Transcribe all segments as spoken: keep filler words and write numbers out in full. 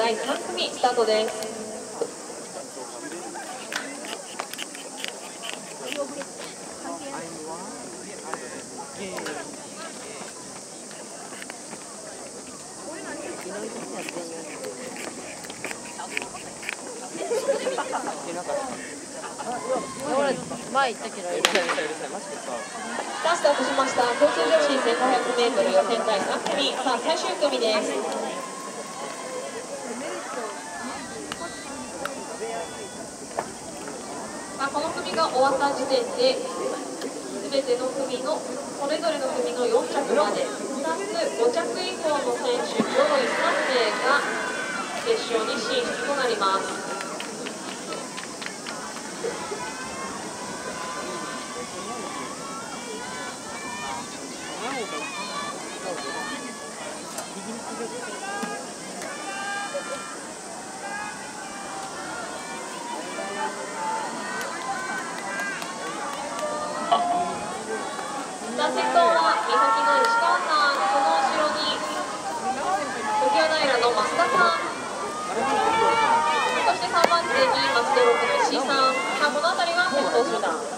だいさん組スタートです。 前行ったけど、 スタートしました。交通女子 せんごひゃくメートル 予選だいさん組、さあ最終組です。まあ、この組が終わった時点で、すべての組の、それぞれの組のよん着まで、プラスご着以降の選手、上位さん名が決勝に進出となります。先頭は三崎の石川さん、その後ろに常盤平の増田さん、そしてさんばん手に松戸六の石井さん、さあこの辺りが先頭集団。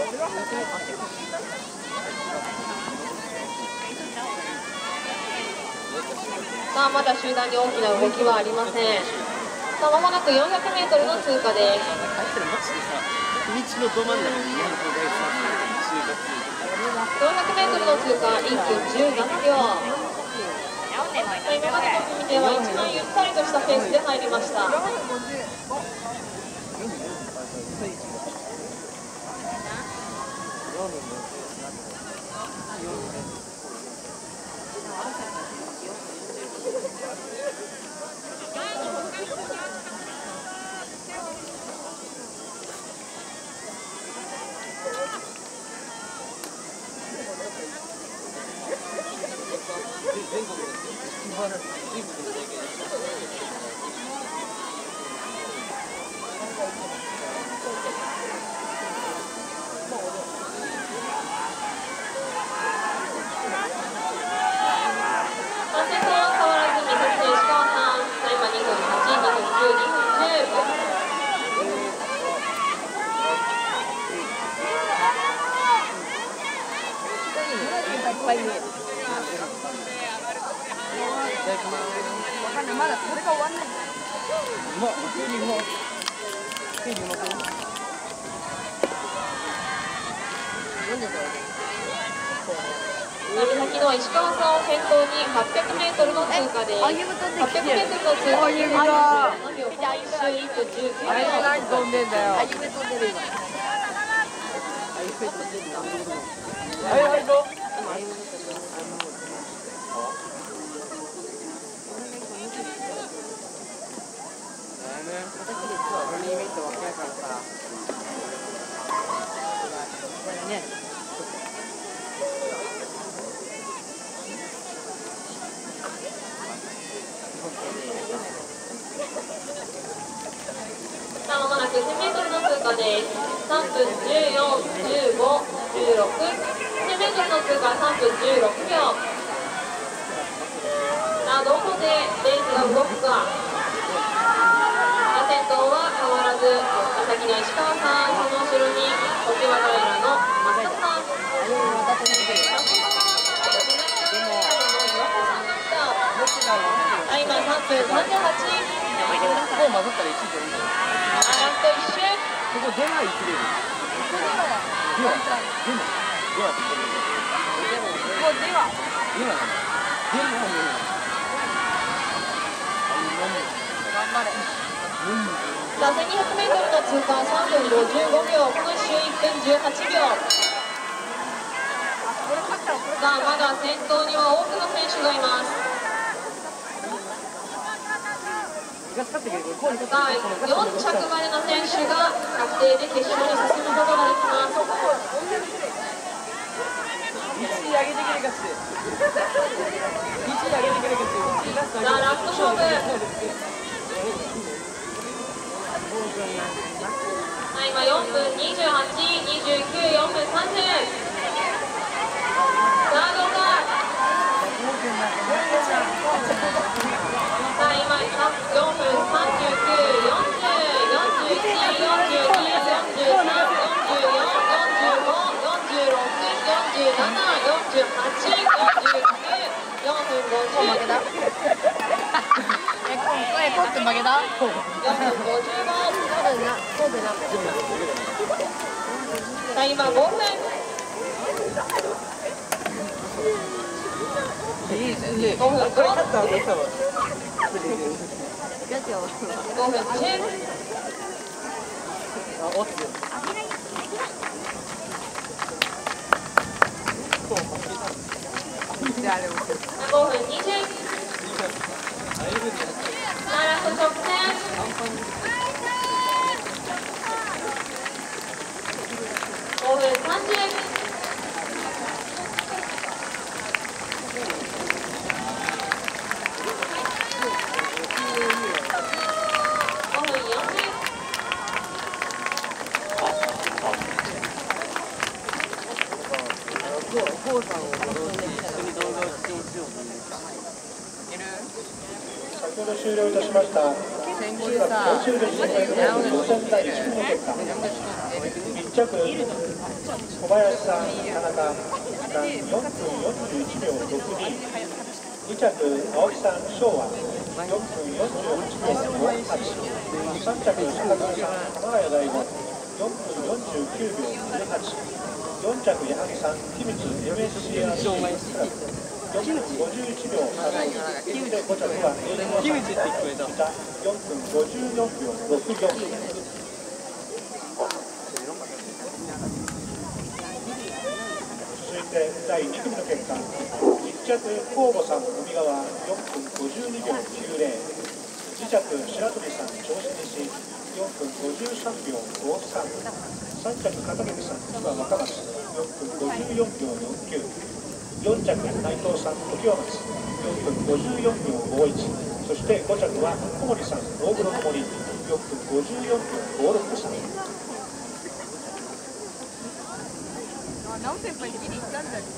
さあまだ集団に大きな動きはありません。さあまもなく よんひゃくメートル の通過です。 道のど真ん中に日本大学よんひゃくメートル の通過、いっぷんじゅうななびょう。今までの組では一番ゆったりとしたペースで入りました。 まだこれが終わんない。 うまっ、急にうまっ。急にうまくない？ 三崎の石川さんを先頭に はっぴゃくメートル の通過です。はっぴゃくメートル の通過にななびょう、いっぷんじゅうきゅうびょう。 あれで何飛んでんだよ。あゆめ飛んでる今。 はいはい行こう。 さあまもなく せんメートル の通過です。さんぷんじゅうよん、じゅうご、じゅうろく、せんメートル の通過さんぷんじゅうろくびょう。さあどこでレースが動くか。先頭は変わらず三崎の石川さん、その後ろに常盤平の増田さん、あ今さんぷんさんじゅうはち。 こう混ざったらいちいといいんだよ。 あラストいっ周。 ここ出ない切れる。出は出は出はって言ってる。 もうでは。 出はなんだ。出は出は。 頑張れ。 さあ せんにひゃくメートル の通過さんぷんごじゅうごびょう、このいっ周いっぷんじゅうはちびょう。さあまだ先頭には多くの選手がいます。さあよん着までの選手が確定で決勝に進むことができます。 いちい上げてくれ勝ち。いちい上げてくれ勝ち。 さあラスト勝負。さあ今よんぷんにじゅうはち、にじゅうきゅう、よんぷんさんじゅう。さあどうか。さあ今よんぷんって負けた？ よんふんごじゅうご。 そうでな。 さあ今ごふん。 いい先生。 ごふんご。 あ、これ勝ったわ、勝ったわ。 ごふんじゅう。 あ、オッズ。 じゃああれも。 ごふんにじゅう。さあラスト直線。ごふんさんじゅう。ごふんよんじゅう。 コウさんを戻して一緒に動画を視聴しようという。 先ほど終了いたしました先週さ、 途中で失敗の予選第いち組の結果、いち着小林さん、田中がよんふんよんじゅういちびょうろくに、に着青木さん、昭和よんふんよんじゅうはちびょうごはち、さん着坂上さん、鎌ヶ谷大吾よんふんよんじゅうきゅうびょうじゅうはち、よん着矢作さん、秘密 エムエスシーアールシー クラブよんふんごじゅういちびょうさん、でご着はキムチって聞こえた。 よんふんごじゅうよんびょうろくよん。続いてだいに組の結果、いち着河保さん、海側よんふんごじゅうにびょうきゅうぜろ、に着白鳥さん、銚子西よんふんごじゅうさんびょうごさん、さん着片桐さん、千葉若松よんふんごじゅうよんびょうよんきゅう、よん着内藤さん、常盤松よんふんごじゅうよんびょうごいち、そしてご着は小森さん、大黒の森よんふんごじゅうよんびょうごろくさん。 直せばギリ行ったんだよ。